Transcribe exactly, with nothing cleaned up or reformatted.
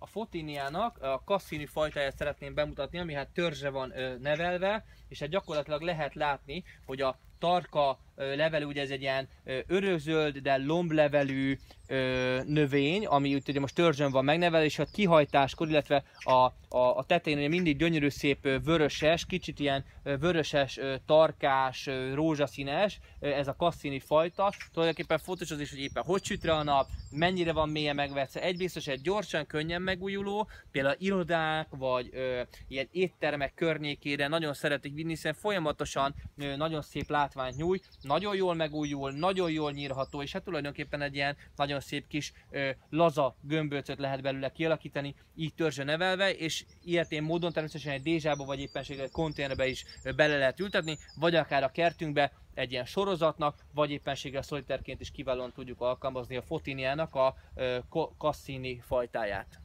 a Fotiniának a Cassini fajtáját szeretném bemutatni, ami hát törzsre van nevelve, és hát gyakorlatilag lehet látni, hogy a tarka levelű, ugye ez egy ilyen örökzöld, de lomblevelű növény, ami ugye most törzsön van megnevelve, és a kihajtáskor, illetve a, a, a tetején ugye mindig gyönyörű szép vöröses, kicsit ilyen vöröses, tarkás, rózsaszínes, ez a Cassini fajta. Tulajdonképpen fontos az is, hogy éppen hogy süt rá a nap, mennyire van mélyen megvetve. Egy biztos, egy gyorsan, könnyen megújuló, például irodák, vagy ö, ilyen éttermek környékére nagyon szeretik vinni, hiszen folyamatosan ö, nagyon szép látványt nyújt, nagyon jól megújul, nagyon jól nyírható, és hát tulajdonképpen egy ilyen nagyon szép kis ö, laza gömbölcöt lehet belőle kialakítani, így törzsön nevelve, és ilyetén módon természetesen egy dézsába vagy éppenséggel egy konténerbe is ö, bele lehet ültetni, vagy akár a kertünkbe egy ilyen sorozatnak, vagy éppenséggel szoliterként is kiválóan tudjuk alkalmazni a Fotiniának a ö, Cassini fajtáját.